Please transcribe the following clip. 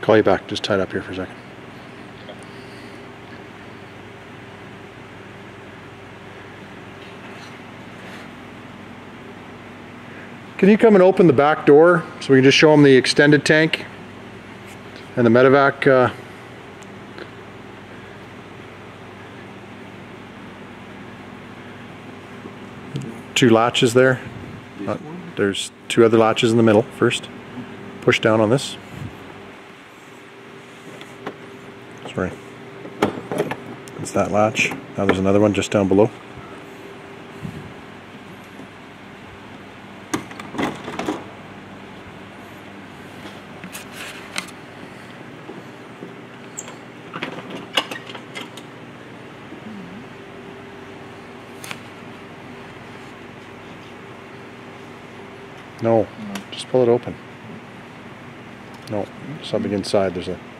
Call you back. Just tie it up here for a second. Can you come and open the back door so we can just show them the extended tank and the medevac? Two latches there. There's two other latches in the middle. First, push down on this. Sorry. It's that latch. Now there's another one just down below. No, just pull it open. No, something inside. There's a